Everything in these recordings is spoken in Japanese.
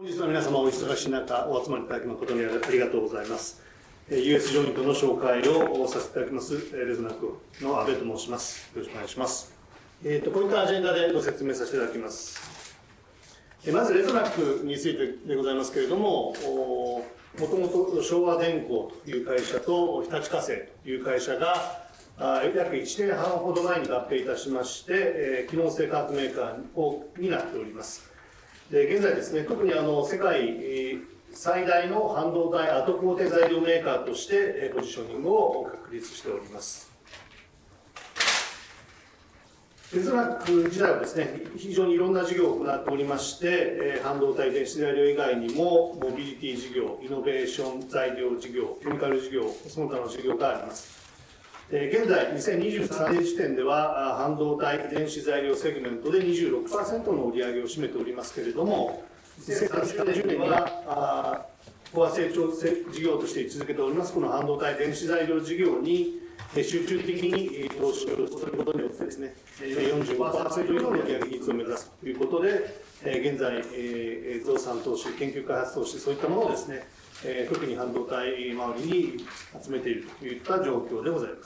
本日は皆様お忙しい中、お集まりいただき誠にありがとうございます。US ジョイントの紹介をさせていただきます、レズナックの阿部と申します。よろしくお願いします。こういったアジェンダでご説明させていただきます。まず、レズナックについてでございますけれども、もともと昭和電工という会社と日立化成という会社が、約1年半ほど前に合併いたしまして、機能性化学メーカーになっております。で現在ですね、特に世界最大の半導体後工程材料メーカーとしてポジショニングを確立しております。レズナック自体はですね、非常にいろんな事業を行っておりまして、半導体電子材料以外にも、モビリティ事業、イノベーション材料事業、ケミカル事業、その他の事業があります。現在、2023年時点では、半導体電子材料セグメントで 26% の売り上げを占めておりますけれども、2030年には、コア成長事業として位置づけております、この半導体電子材料事業に集中的に投資をすることによってですね、45% 以上の売上比率を目指すということで、現在、増産投資、研究開発投資、そういったものをですね、特に半導体周りに集めているといった状況でございます。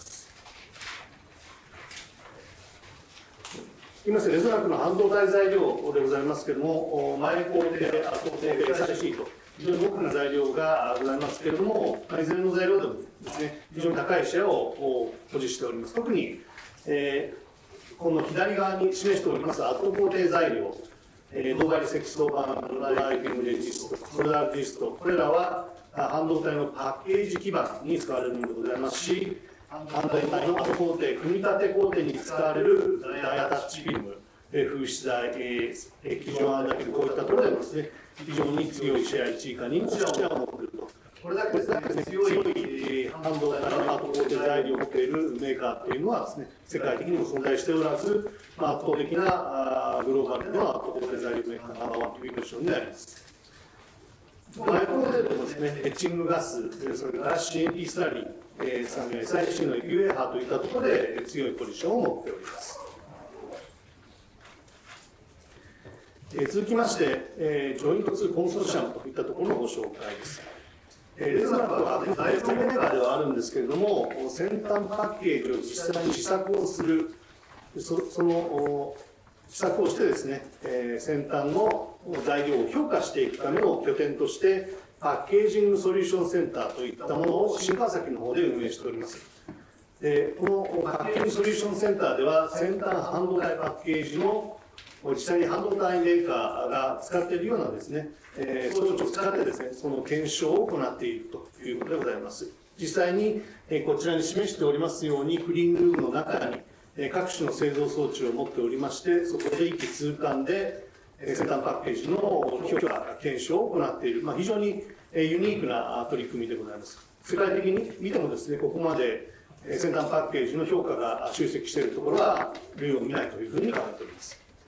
今、レズナックの半導体材料でございますけれども、前工程、後工程、SiC と、非常に多くの材料がございますけれども、いずれの材料でもですね、非常に高いシェアを保持しております。特に、この左側に示しております後工程材料、銅張り積層板、ドライフィングレジスト、ソルダーレジスト、これらは半導体のパッケージ基板に使われるものでございますし、半導体の後工程、組み立て工程に使われるダイヤタッチフィルム、風刺材、液状アンダキル、こういったところでもですね、非常に強いシェア1位か2位のシェアを持っていると。これだけ強い半導体の後工程材料を持っているメーカーというのはですね、世界的にも存在しておらず、圧倒的なグローバルでの後工程材料メーカーナンバーワンというポジションになります。前工程でもですね、エッチングガス、それから CNT スラリー、産業 SiC の UA 波といったところで強いポジションを持っております。続きまして、ジョイント2コンソーシアムといったところのご紹介です。レズナックは材料メーカーではあるんですけれども、先端パッケージを実際に試作をする、その試作をしてですね、先端の材料を評価していくための拠点として、パッケージングソリューションセンターといったものを新川崎の方で運営しております。このパッケージングソリューションセンターでは、先端半導体パッケージの実際に半導体メーカーが使っているようなですね、装置を使ってですね、その検証を行っているということでございます。実際にこちらに示しておりますように、クリーンルームの中に各種の製造装置を持っておりまして、そこで一気通貫で先端パッケージの評価、検証を行っている、非常にユニークな取り組みでございます。世界的に見てもですね、ここまで先端パッケージの評価が集積しているところは類を見ないというふうに考えております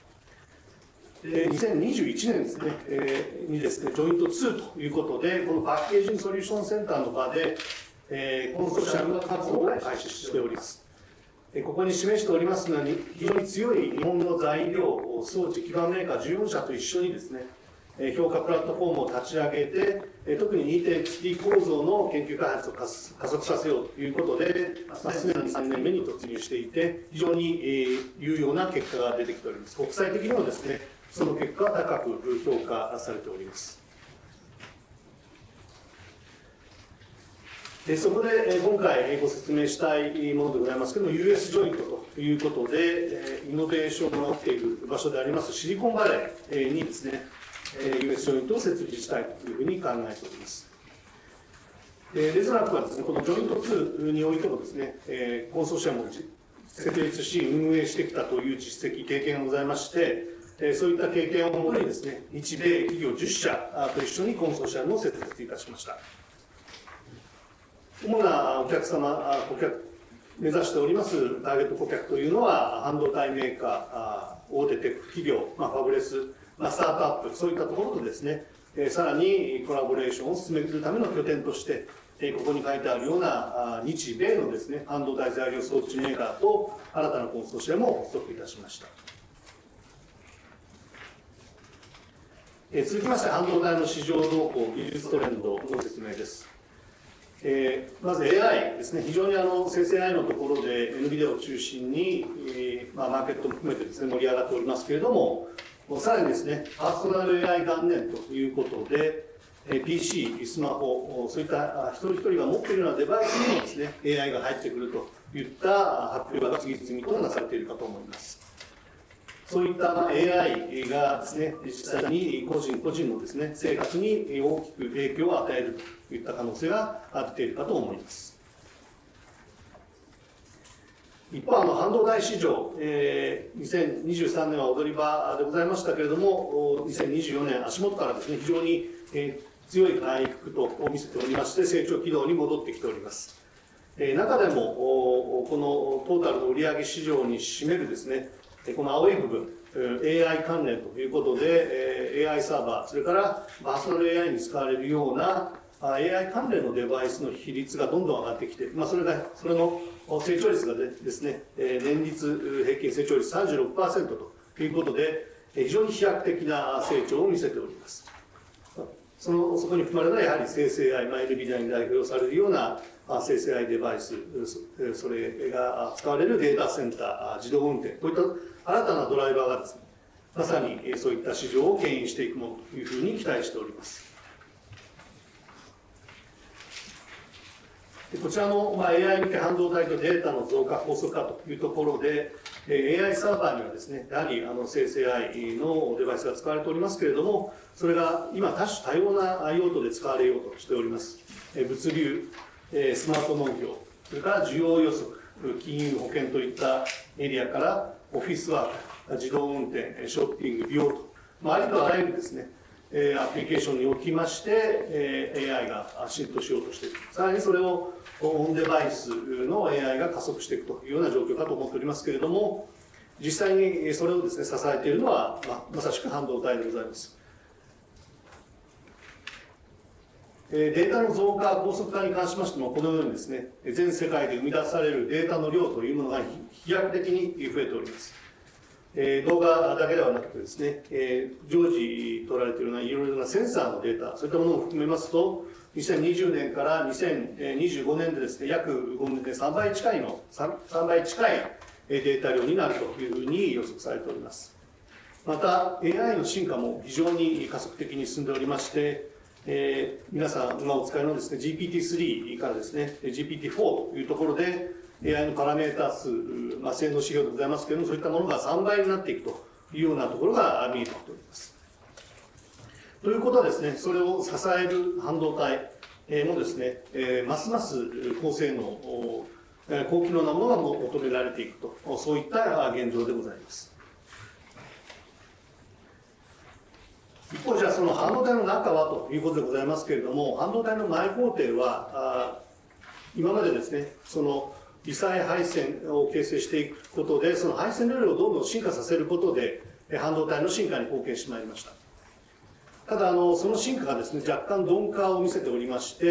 。2021年ですね、にですね、ジョイント2ということで、このパッケージングソリューションセンターの場で、コンソーシアム活動を開始しております。ここに示しておりますのに、非常に強い日本の材料、装置基盤メーカー14社と一緒にですね、評価プラットフォームを立ち上げて、特に 2.XT 構造の研究開発を加速させようということで、すでに3年目に突入していて、非常に有用な結果が出てきております。国際的にもですね、その結果は高く評価されております。そこで今回ご説明したいものでございますけれども、US ジョイントということで、イノベーションが起きている場所でありますシリコンバレーにですね、US ジョイントを設立したいというふうに考えております。レズナックはですね、このジョイント2においてもですね、コンソーシアムを設立し、運営してきたという実績、経験がございまして、そういった経験をもとにですね、日米企業10社と一緒にコンソーシアムを設立いたしました。主なお客様、目指しておりますターゲット顧客というのは、半導体メーカー、大手テック企業、ファブレス、スタートアップ、そういったところとですね、さらにコラボレーションを進めるための拠点として、ここに書いてあるような日米のですね、半導体材料装置メーカーと新たなコンソーシアムを発足いたしました。 続きまして、半導体の市場動向、技術トレンドの説明です。まず AI ですね、非常に生成 AI のところで NVIDIA を中心に、マーケットも含めてですね、盛り上がっておりますけれども、さらにですね、パーソナル AI 元年ということで、PC、スマホ、そういった一人一人が持っているようなデバイスにもですね、AI が入ってくるといった発表が次々となされているかと思います。そういった AI がですね、実際に個人個人のですね、生活に大きく影響を与えるといった可能性が出ているかと思います。一方、半導体市場、2023年は踊り場でございましたけれども、2024年、足元からですね、非常に強い回復と見せておりまして、成長軌道に戻ってきております。中でも、このトータルの売上市場に占めるですね、この青い部分、AI 関連ということで、AI サーバー、それからパーソナル AI に使われるような AI 関連のデバイスの比率がどんどん上がってきて、それの成長率がですね、年率平均成長率 36% ということで、非常に飛躍的な成長を見せております。そこに含まれるのはやはり生成 AI、NVIDIA に代表されるような生成 AI デバイス、それが使われるデータセンター、自動運転、こういった新たなドライバーがですね、まさにそういった市場を牽引していくものというふうに期待しております。こちらの AI 向け半導体とデータの増加、高速化というところで、AI サーバーにはですね、やはり生成 AI のデバイスが使われておりますけれども、それが今多種多様な用途で使われようとしております。物流、スマート農業、それから需要予測、金融、保険といったエリアからオフィスワーク、自動運転、ショッピング、美容と、ありとあらゆるですね、アプリケーションにおきまして、AI が浸透しようとしている。さらにそれをオンデバイスの AI が加速していくというような状況かと思っておりますけれども、実際にそれをですね、支えているのは、まさしく半導体でございます。データの増加、高速化に関しましても、このようにですね、全世界で生み出されるデータの量というものが飛躍的に増えております。動画だけではなくてですね、常時取られているようないろいろなセンサーのデータ、そういったものを含めますと、2020年から2025年でですね、約5年で3倍近いデータ量になるというふうに予測されております。また、AI の進化も非常に加速的に進んでおりまして、皆さんがお使いのですね、GPT-3 からですね、GPT-4 というところで、AI のパラメータ数、性能指標でございますけれども、そういったものが3倍になっていくというようなところが見えてきております。ということはですね、それを支える半導体もですね、ますます高性能、高機能なものが求められていくと、そういった現状でございます。一方、じゃあその半導体の中はということでございますけれども、半導体の前工程は、今までですね、その微細配線を形成していくことで、その配線レベルをどんどん進化させることで、半導体の進化に貢献してまいりました。ただ、その進化がですね、若干鈍化を見せておりまして、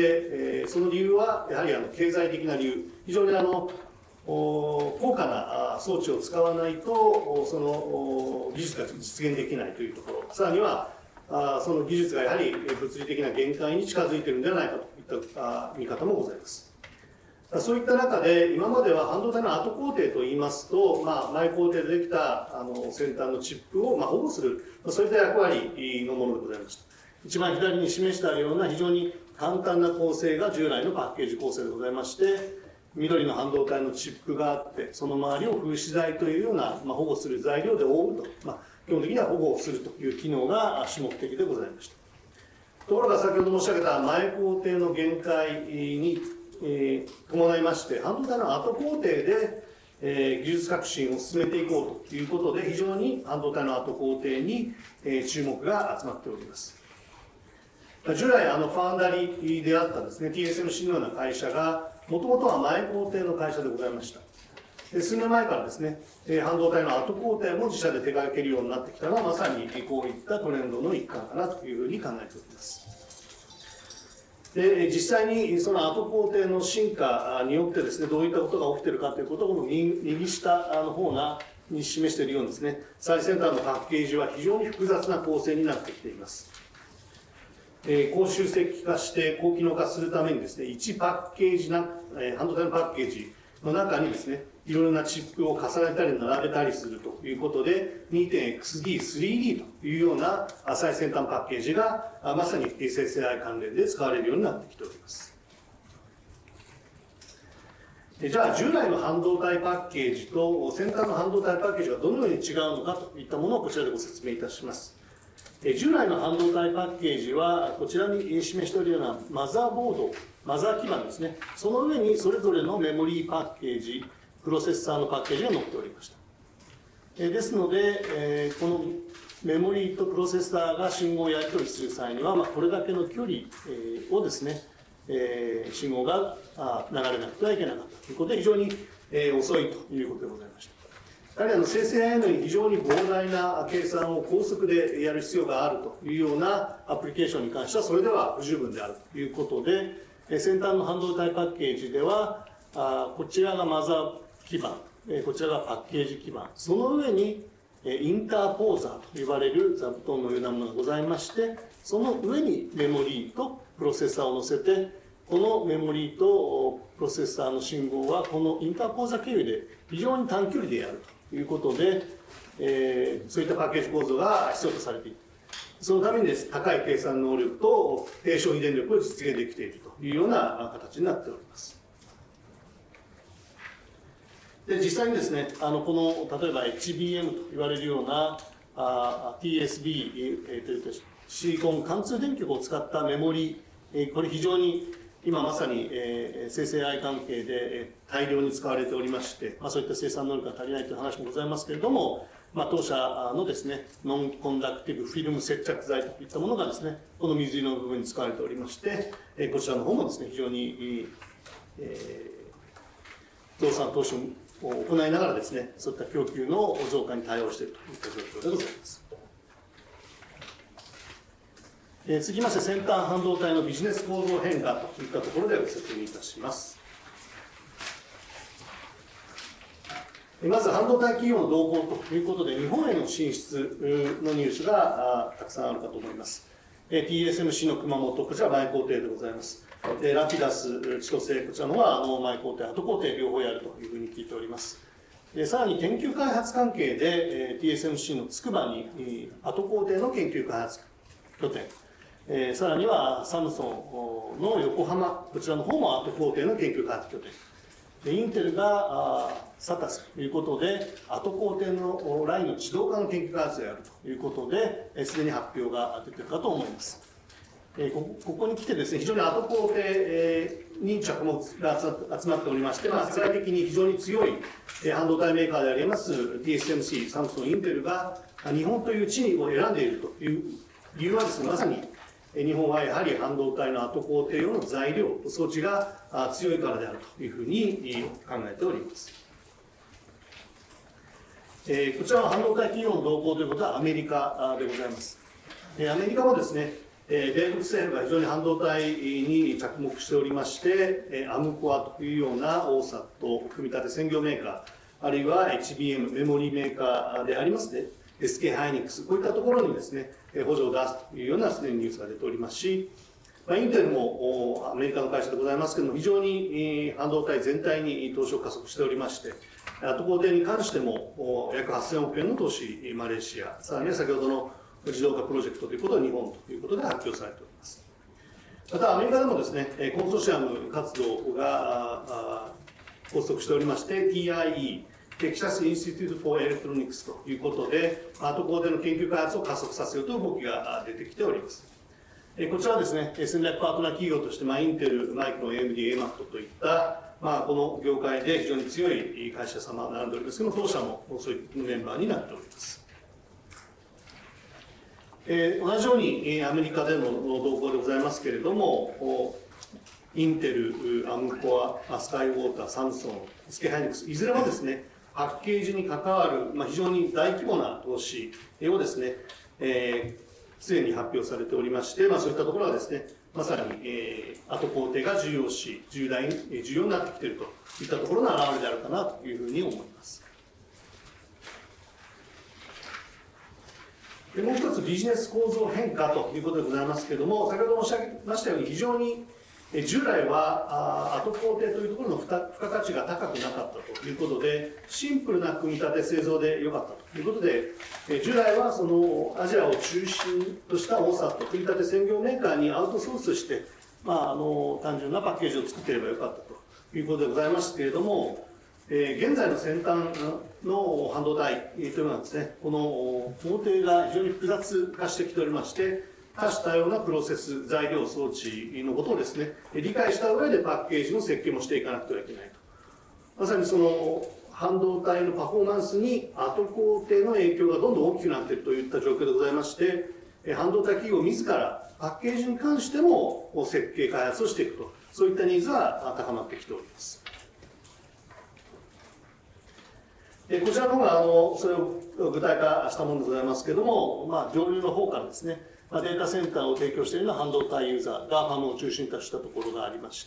その理由は、やはり経済的な理由、非常に高価な装置を使わないと、その技術が実現できないというところ、さらには、その技術がやはり物理的な限界に近づいているのではないかといった見方もございます。そういった中で、今までは半導体の後工程といいますと、前工程でできた先端のチップを保護する、そういった役割のものでございました。一番左に示したような非常に簡単な構成が従来のパッケージ構成でございまして、緑の半導体のチップがあって、その周りを封止材というような、保護する材料で覆うと、基本的には保護をするという機能が主目的でございました。ところが先ほど申し上げた前工程の限界に伴いまして、半導体の後工程で、技術革新を進めていこうということで、非常に半導体の後工程に、注目が集まっております。従来、ファウンダリーであったですね、TSMC のような会社が、もともとは前工程の会社でございました。数年前からですね、半導体の後工程も自社で手掛けるようになってきたのは、まさにこういったトレンドの一環かなというふうに考えております。で、実際にその後工程の進化によってですね、どういったことが起きているかということを右下の方がに示しているようにですね、最先端のパッケージは非常に複雑な構成になってきています。高集積化して高機能化するためにですね、1パッケージな、半導体のパッケージの中にですね、いろいろなチップを重ねたり並べたりするということで、2.XD、3D というような最先端パッケージがまさに生成 AI 関連で使われるようになってきております。じゃあ、従来の半導体パッケージと先端の半導体パッケージがどのように違うのかといったものをこちらでご説明いたします。従来の半導体パッケージは、こちらに示しておるようなマザーボード、マザー基板ですね、その上にそれぞれのメモリーパッケージ、プロセッサーのパッケージが載っておりました。ですので、このメモリーとプロセッサーが信号をやり取りする際には、これだけの距離をですね、信号が流れなくてはいけなかったということで、非常に遅いということでございました。やはり生成 AI のように非常に膨大な計算を高速でやる必要があるというようなアプリケーションに関しては、それでは不十分であるということで、先端の半導体パッケージでは、こちらがマザー基板、こちらがパッケージ基板、その上にインターポーザーと呼ばれる座布団のようなものがございまして、その上にメモリーとプロセッサーを載せて、このメモリーとプロセッサーの信号は、このインターポーザー経由で非常に短距離でやるということで、そういったパッケージ構造が必要とされている。そのためにです、高い計算能力と低消費電力を実現できているというような形になっております。で、実際にですね、この、例えば HBM と言われるようなTSB、というシリコン貫通電極を使ったメモリ、これ非常に今まさに生成 AI 関係で大量に使われておりまして、そういった生産能力が足りないという話もございますけれども、当社のですね、ノンコンダクティブフィルム接着剤といったものがですね、この水色の部分に使われておりまして、こちらの方もですね、非常に、増産投資を行いながらですね、そういった供給の増加に対応しているといった状況でございます。続きまして、先端半導体のビジネス構造変化といったところでご説明いたします。まず、半導体企業の動向ということで、日本への進出のニュースがたくさんあるかと思います。TSMC の熊本、こちら前工程でございます。ラピダス、千歳、こちらのは前工程、後工程両方やるというふうに聞いております。さらに研究開発関係で TSMC の筑波に後工程の研究開発拠点、さらにはサムソンの横浜、こちらの方も後工程の研究開発拠点。インテルがサタスということで、後工程のラインの自動化の研究開発をやるということで、すでに発表が出ているかと思います。ここに来てですね、非常に後工程に着目が集まっておりまして、世界的に非常に強い半導体メーカーであります TSMC、サムソン、インテルが日本という地を選んでいるという理由はですね、まさに日本はやはり半導体の後工程用の材料、装置が強いからであるというふうに考えております。こちらは半導体企業の動向ということはアメリカでございます。アメリカもですね、米国政府が非常に半導体に着目しておりまして、アムコアというような OSAT、組み立て専業メーカー、あるいは HBM、メモリーメーカーでありますね、SK ハイニックス、こういったところにですね、補助を出すというようなすでにニュースが出ておりますし、インテルもアメリカの会社でございますけれども、非常に半導体全体に投資を加速しておりまして、後工程に関しても約8000億円の投資、マレーシア、さらには先ほどの自動化プロジェクトということを日本ということで発表されております。またアメリカでもですね、コンソーシアム活動が発足しておりまして、TIE、テキサス・インスティテュート・フォー・エレクトロニクスということで、後工程の研究開発を加速させようという動きが出てきております。こちらはですね、戦略パートナー企業として、インテル、マイクロン、AMD、AMAT といった、この業界で非常に強い会社様が並んでおりますけども、当社もそういったメンバーになっております。同じようにアメリカでの動向でございますけれども、インテル、アムコア、スカイウォーター、サムソン、SK ハイニックス、いずれもですね、パッケージに関わる、非常に大規模な投資をですね、すでに発表されておりまして、そういったところはですね、まさに、後工程が重要視、重要になってきているといったところの表れであるかなというふうに思います。 でもう一つビジネス構造変化ということでございますけれども、先ほど申し上げましたように、非常に従来は後工程というところの付加価値が高くなかったということで、シンプルな組み立て製造で良かったということで、従来はそのアジアを中心とした大阪と組み立て専業メーカーにアウトソースして、単純なパッケージを作っていればよかったということでございますけれども、現在の先端の半導体というのはですね、この工程が非常に複雑化してきておりまして、多種多様なプロセス、材料、装置のことをですね、理解した上でパッケージの設計もしていかなくてはいけないと。まさにその半導体のパフォーマンスに後工程の影響がどんどん大きくなっているといった状況でございまして、半導体企業自らパッケージに関しても設計開発をしていくと、そういったニーズが高まってきております。こちらの方がそれを具体化したものでございますけれども、上流の方からですね、データセンターを提供しているような半導体ユーザーがファムを中心としたところがありまして、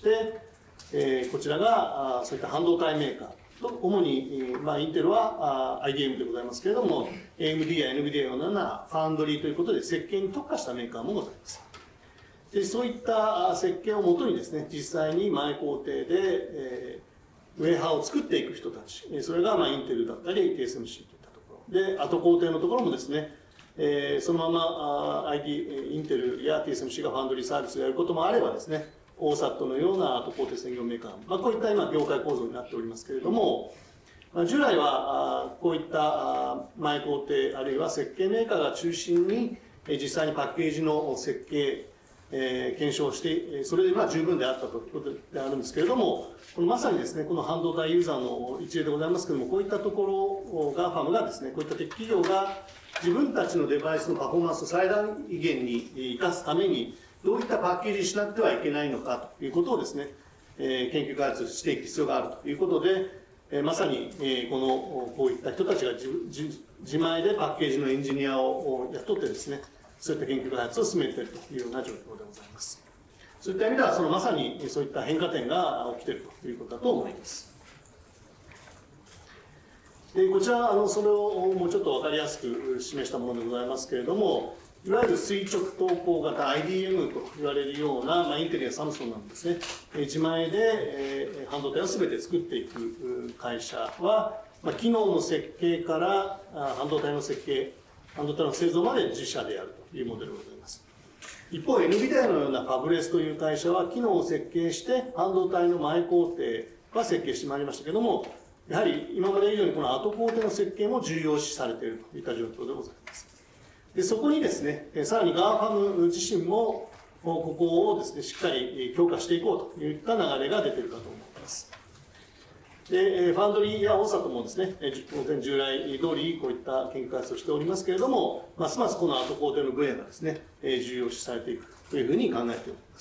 こちらがそういった半導体メーカーと、主に、インテルは IDM でございますけれども、AMD や NVIDIA のようなファウンドリーということで設計に特化したメーカーもございます。でそういった設計をもとにですね、実際に前工程で、ウェーハーを作っていく人たち、それがインテルだったり TSMC といったところで、後工程のところもですね、そのままインテルや TSMC がファンドリーサービスをやることもあればですね、OSAT のような後工程専業メーカー、こういった今業界構造になっておりますけれども、従来はこういった前工程あるいは設計メーカーが中心に実際にパッケージの設計検証して、それで十分であったということであるんですけれども、まさにですね、この半導体ユーザーの一例でございますけれども、こういったところが、ファムがですね、こういったテック企業が自分たちのデバイスのパフォーマンスを最大限に生かすために、どういったパッケージにしなくてはいけないのかということをですね、研究開発していく必要があるということで、まさにこういった人たちが自前でパッケージのエンジニアを雇ってですね、そういった研究開発を進めているというような状況でございます。そういった意味では、まさにそういった変化点が起きているということだと思います。でこちらそれをもうちょっと分かりやすく示したものでございますけれども、いわゆる垂直投稿型 IDM と言われるような、インテリやサムソンなんですね、自前で半導体を全て作っていく会社は、機能の設計から半導体の設計、半導体の製造まで自社でやるというモデルでございます。一方、NVIDIA のようなファブレスという会社は、機能を設計して、半導体の前工程は設計してまいりましたけれども、やはり今まで以上にこの後工程の設計も重要視されているといった状況でございます。でそこにですね、さらにガーファム自身も、ここをですね、しっかり強化していこうといった流れが出ているかと思います。で、ファンドリーや大里もですね、当然従来通りこういった研究開発をしておりますけれども、ますますこの後工程の分野がですね、重要視されていくというふうに考えております。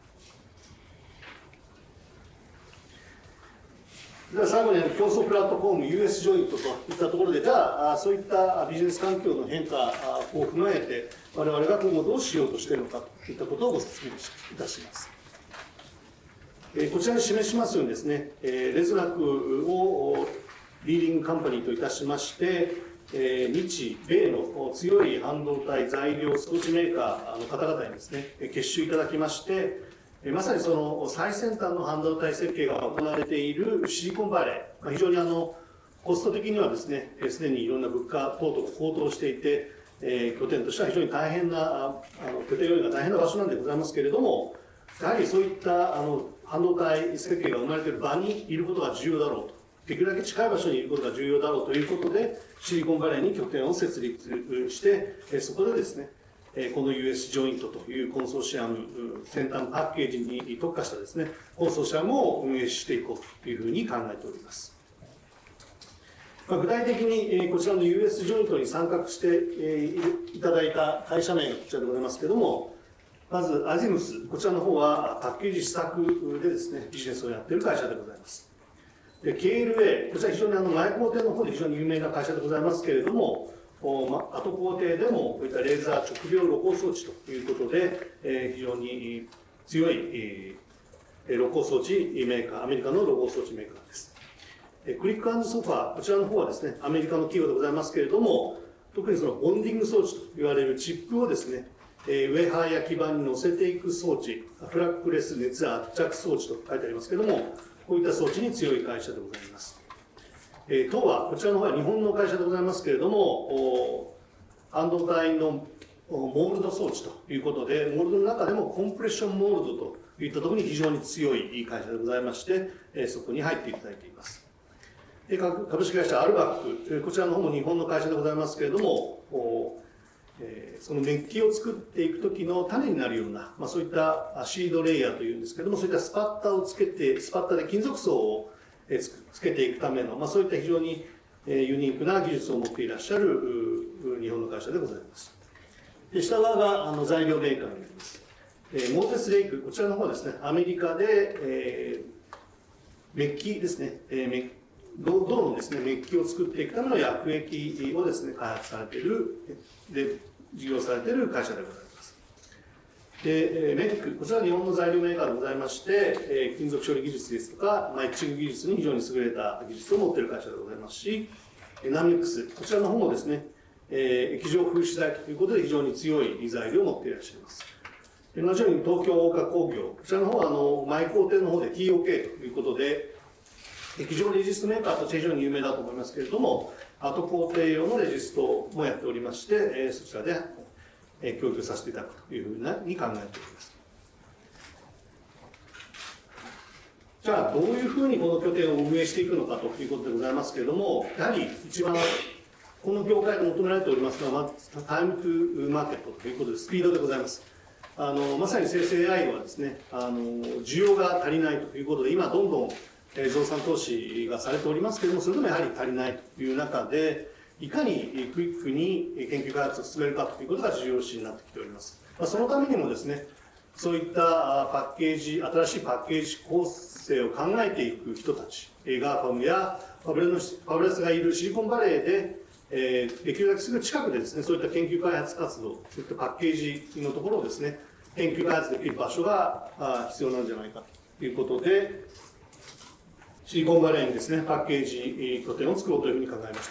では最後に競争プラットフォーム US ジョイントといったところで、じゃあそういったビジネス環境の変化を踏まえて、我々が今後どうしようとしているのかといったことをご説明いたします。こちらに示しますようにですね、レズナックをリーディングカンパニーといたしまして、日米の強い半導体材料装置メーカーの方々にですね、結集いただきまして、まさにその最先端の半導体設計が行われているシリコンバレー、非常にコスト的にはですね、すでにいろんな物価等々が高騰していて、拠点としては非常に大変な、拠点よりが大変な場所なんでございますけれども、やはりそういった半導体設計が生まれている場にいることが重要だろうと。できるだけ近い場所にいることが重要だろうということで、シリコンバレーに拠点を設立して、そこでですね、この US ジョイントというコンソーシアム、先端パッケージに特化したですね、コンソーシアムを運営していこうというふうに考えております。具体的にこちらの US ジョイントに参画していただいた会社名がこちらでございますけれども、まずアジムス、こちらの方はパッケージ試作でですね、ビジネスをやっている会社でございます。で、KLA、こちら非常に前工程の方で非常に有名な会社でございますけれども、後工程でもこういったレーザー直描露光装置ということで、非常に強い露光装置メーカー、アメリカの露光装置メーカーです。クリック&ソファー、こちらの方はですね、アメリカの企業でございますけれども、 特にそのボンディング装置と言われるチップをですね、ウェハーや基板に乗せていく装置、フラッグレス熱圧着装置と書いてありますけれども、こういった装置に強い会社でございます。当は、こちらの方は日本の会社でございますけれども、半導体のモールド装置ということで、モールドの中でもコンプレッションモールドといったところに非常に強い会社でございまして、そこに入っていただいています。株式会社アルバック、こちらの方も日本の会社でございますけれども、そのメッキを作っていくときの種になるような、そういったシードレイヤーというんですけれども、そういったスパッタをつけて、スパッタで金属層をつけていくための、そういった非常にユニークな技術を持っていらっしゃる日本の会社でございます。で、下側が材料メーカーになります。モーゼスレイク、こちらの方はですね、アメリカで、メッキですね、銅のですね、メッキを作っていくための薬液をですね、開発されている、で、事業されている会社でございます。で、メック、こちらは日本の材料メーカーでございまして、金属処理技術ですとか、エッチング技術に非常に優れた技術を持っている会社でございますし、ナミックス、こちらの方もですね、液状風刺剤ということで非常に強い材料を持っていらっしゃいます。同じように東京大岡工業、こちらの方は前工程の方で TOK ということで、液状レジストメーカーとして非常に有名だと思いますけれども、後工程用のレジストもやっておりまして、そちらで供給させていただくというふうに考えております。じゃあ、どういうふうにこの拠点を運営していくのかということでございますけれども、やはり一番この業界で求められておりますのは、まずタイムトゥーマーケットということで、スピードでございます。まさに生成 AI はですね、需要が足りないということで、今どんどん増産投資がされておりますけれども、それでもやはり足りないという中で、いかにクイックに研究開発を進めるかということが重要視になってきております。そのためにもですね、そういったパッケージ、新しいパッケージ構成を考えていく人たち、ガーファムやファブレスがいるシリコンバレーで、できるだけすぐ近くでですね、そういった研究開発活動、そういったパッケージのところをですね、研究開発できる場所が必要なんじゃないかということで、シリコンバレーにですね、パッケージ拠点を作ろうというふうに考えました。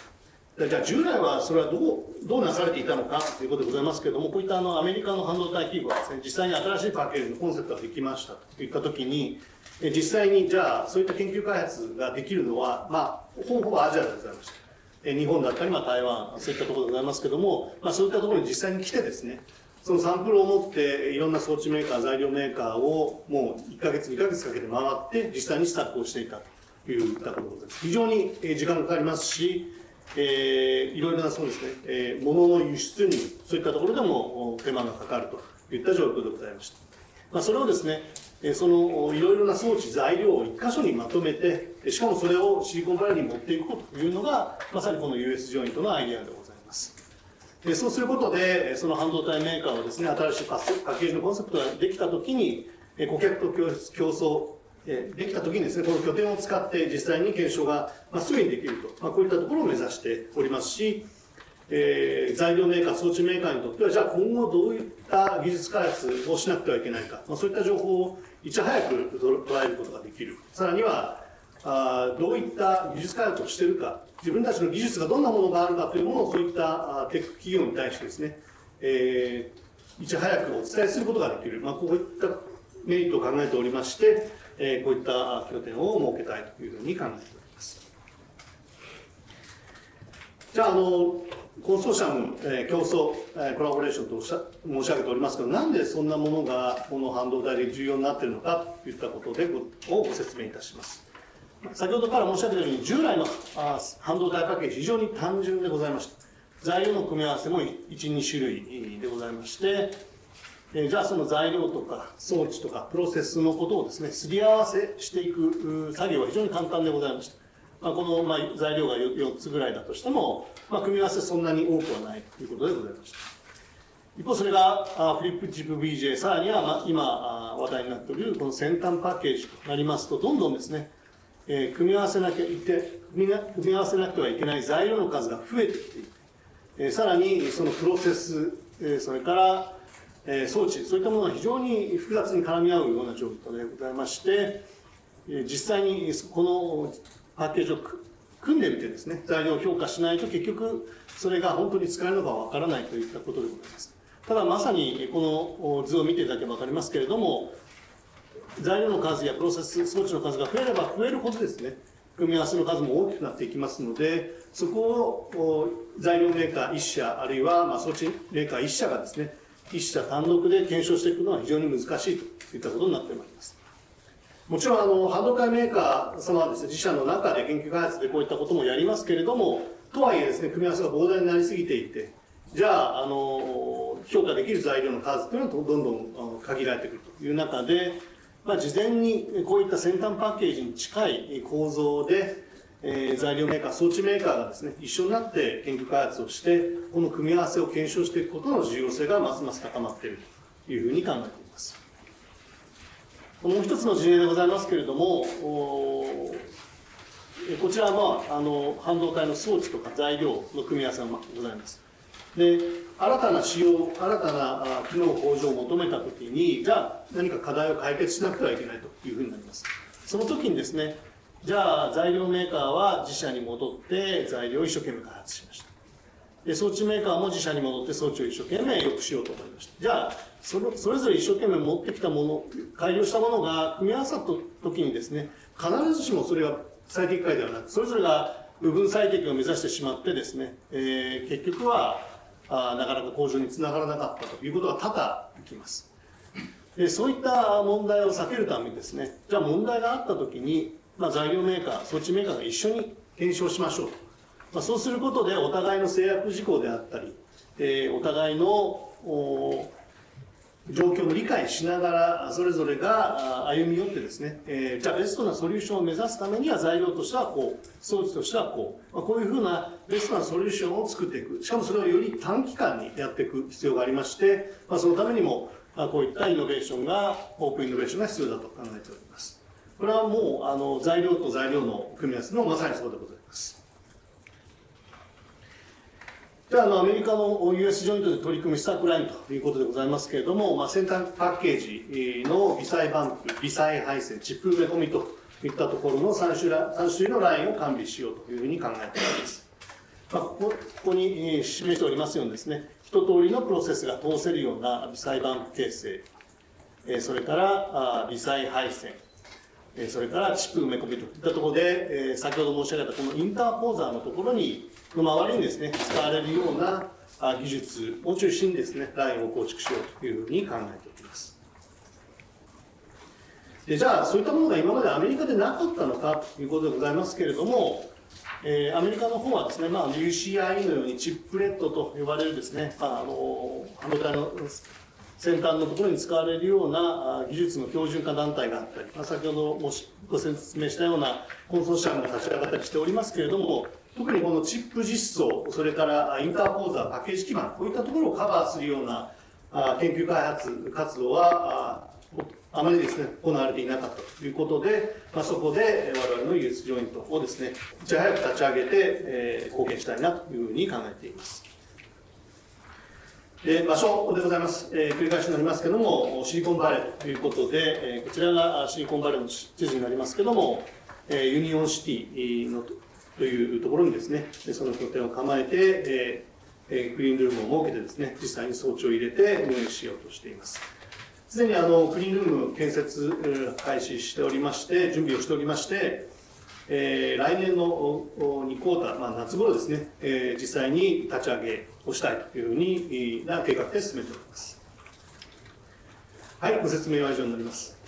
じゃあ従来はそれはどうなされていたのかということでございますけれども、こういったアメリカの半導体企業はですね、実際に新しいパッケージのコンセプトができましたといったときに、実際にじゃあそういった研究開発ができるのは、ほぼアジアでございました。日本だったり、台湾、そういったところでございますけれども、そういったところに実際に来てですね、そのサンプルを持っていろんな装置メーカー、材料メーカーをもう1ヶ月、2ヶ月かけて回って実際に試作をしていたといったところでございます。非常に時間がかかりますし、いろいろなそうですね、物の輸出にそういったところでも手間がかかるといった状況でございました。それをですね、そのいろいろな装置、材料を一箇所にまとめて、しかもそれをシリコンバレーに持っていこうというのが、まさにこの US ジョイントのアイデアでございます。そうすることで、その半導体メーカーはですね、新しいパッケージのコンセプトができたときに、顧客と競争、できたときにですね、この拠点を使って実際に検証がすぐにできると、こういったところを目指しておりますし、材料メーカー、装置メーカーにとっては、じゃあ今後どういった技術開発をしなくてはいけないか、そういった情報をいち早く捉えることができる。さらには、どういった技術開発をしているか、自分たちの技術がどんなものがあるかというものを、そういったテック企業に対してですね、いち早くお伝えすることができる。こういったメリットを考えておりまして、こういった拠点を設けたいというふうに考えております。じゃあ、コンソーシアム、競争、コラボレーションと申し上げておりますけど、なんでそんなものがこの半導体で重要になっているのかといったことでご説明いたします。先ほどから申し上げたように、従来の半導体パッケージ、非常に単純でございました。材料の組み合わせも1、2種類でございまして、じゃあその材料とか装置とかプロセスのことをですね、すり合わせしていく作業は非常に簡単でございました。この材料が4つぐらいだとしても、組み合わせそんなに多くはないということでございました。一方、それがフリップチップ BJ、さらには今話題になっているこの先端パッケージとなりますと、どんどんですね、組み合わせなきゃはいけない材料の数が増えてきていて、さらにそのプロセス、それから装置、そういったものが非常に複雑に絡み合うような状況でございまして、実際にこのパッケージを組んでみてですね、材料を評価しないと結局それが本当に使えるのかわからないといったことでございます。ただまさにこの図を見ていただければわかりますけれども、材料の数やプロセス装置の数が増えれば増えるほどですね、組み合わせの数も大きくなっていきますので、そこを材料メーカー1社、あるいは装置メーカー1社がですね、1社単独で検証していくのは非常に難しいといったことになってまいります。もちろん半導体メーカー様はですね、自社の中で研究開発でこういったこともやりますけれども、とはいえですね、組み合わせが膨大になりすぎていて、じゃあ、評価できる材料の数というのはどんどん限られてくるという中で、事前にこういった先端パッケージに近い構造で、材料メーカー、装置メーカーがですね、一緒になって研究開発をして、この組み合わせを検証していくことの重要性がますます高まっているというふうに考えています。もう一つの事例でございますけれども、こちらは、半導体の装置とか材料の組み合わせがございます。で、新たな仕様、新たな機能向上を求めたときに、じゃあ何か課題を解決しなくてはいけないというふうになります。その時にですね、じゃあ材料メーカーは自社に戻って材料を一生懸命開発しました。で、装置メーカーも自社に戻って装置を一生懸命良くしようと思いました。じゃあ、それぞれ一生懸命持ってきたもの、改良したものが組み合わさった時にですね、必ずしもそれが最適解ではなく、それぞれが部分最適を目指してしまってですね、結局はなかなか向上につながらなかったということが多々起きます。で、そういった問題を避けるためにですね、じゃあ問題があった時に、材料メーカー、装置メーカーが一緒に検証しましょうと。そうすることでお互いの制約事項であったり、お互いの状況を理解しながら、それぞれが歩み寄ってですね、じゃあベストなソリューションを目指すためには材料としてはこう、装置としてはこう、こういうふうなベストなソリューションを作っていく。しかもそれをより短期間にやっていく必要がありまして、そのためにもこういったイノベーションが、オープンイノベーションが必要だと考えております。これはもう材料と材料の組み合わせのまさにそうでございます。じゃあ、アメリカの US ジョイントで取り組む施策ラインということでございますけれども、先端パッケージの微細バンプ、微細配線、チップ埋め込みといったところの3種類のラインを完備しようというふうに考えております。ここに示しておりますようにですね、一通りのプロセスが通せるような微細バンプ形成、それから微細配線、それからチップ埋め込みといったところで、先ほど申し上げたこのインターポーザーのところに周りにですね、使われるような技術を中心にですね、ラインを構築しようというふうに考えております。で、じゃあ、そういったものが今までアメリカでなかったのかということでございますけれども、アメリカの方はですね、UCIe のようにチップレットと呼ばれるですね、半導体の先端のところに使われるような技術の標準化団体があったり、先ほどご説明したようなコンソーシアムが立ち上がったりしておりますけれども、特にこのチップ実装、それからインターポーザー、パッケージ基板、こういったところをカバーするような研究開発活動はあまりですね、行われていなかったということで、そこで我々の US ジョイントをですね、いち早く立ち上げて貢献したいなというふうに考えています。場所でございます。繰り返しになりますけれども、シリコンバレーということで、こちらがシリコンバレーの地図になりますけれども、ユニオンシティのというところにですね、その拠点を構えて、クリーンルームを設けてですね、実際に装置を入れて運営しようとしています。すでにクリーンルーム建設開始しておりまして、準備をしておりまして、来年の2クォーター、夏頃ですね、実際に立ち上げをしたいというふうにな計画で進めております。はい、ご説明は以上になります。